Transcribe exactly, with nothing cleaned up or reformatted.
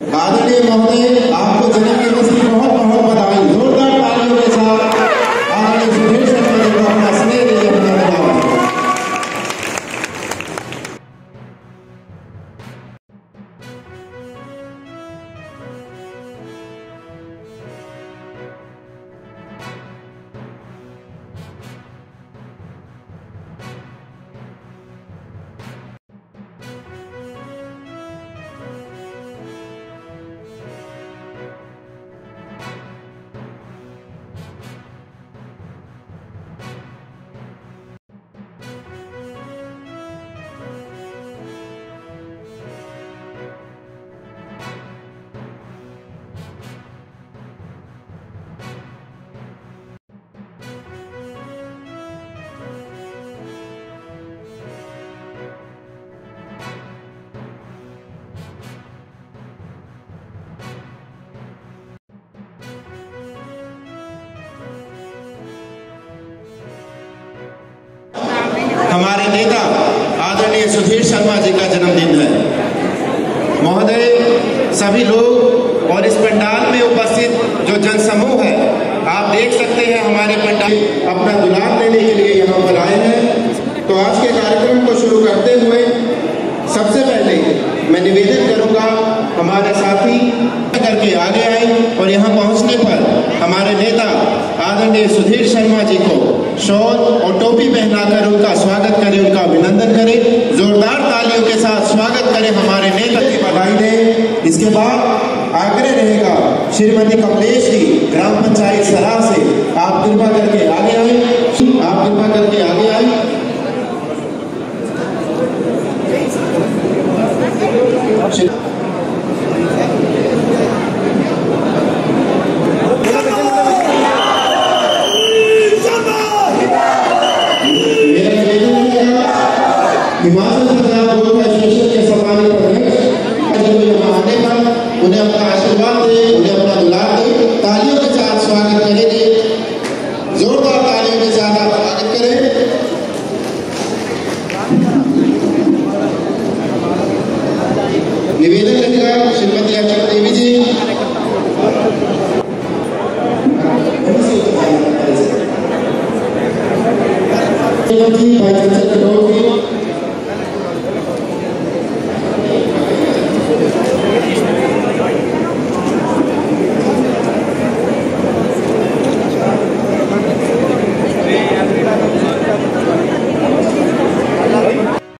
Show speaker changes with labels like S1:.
S1: आदरणीय महोदय, आपको जन्मदिन की बहुत बहुत बधाई। जोरदार तालियों के साथ आदरणीय सुधीर शर्मा जी को अपना स्नेह दीजिए, अपना धन्यवाद। हमारे नेता आदरणीय सुधीर शर्मा जी का जन्मदिन है। महोदय, सभी लोग और इस पंडाल में उपस्थित जो जनसमूह है, आप देख सकते हैं हमारे पंडाल अपना दुलार देने के लिए यहाँ पर आए हैं। तो आज के कार्यक्रम को शुरू करते हुए सबसे पहले मैं निवेदन करूंगा हमारे साथी करके आगे आए और यहाँ पहुँचने पर हमारे नेता आदरणीय सुधीर शर्मा जी को शॉल और टोपी पहनाकर उनका स्वागत करें, उनका अभिनंदन करें। जोरदार तालियों के साथ स्वागत करें हमारे नेता की बधाई दें। इसके बाद आग्रह रहेगा श्रीमती कमलेश जी ग्राम पंचायत सराह से आप कृपा करके आगे आए, आप कृपा करके आगे आए। हिमाचल प्रदेश बोर्ड एसोसिएशन के सम्मानित अध्यक्ष यहाँ आने पर उन्हें अपना आशीर्वाद दे, उन्हें अपना दुलार दे, तालियों के साथ स्वागत करेंगे। जोरदार तालियों के साथ आप स्वागत करें। निवेदन रहेगा श्रीमती अक्षर देवी जी। भाई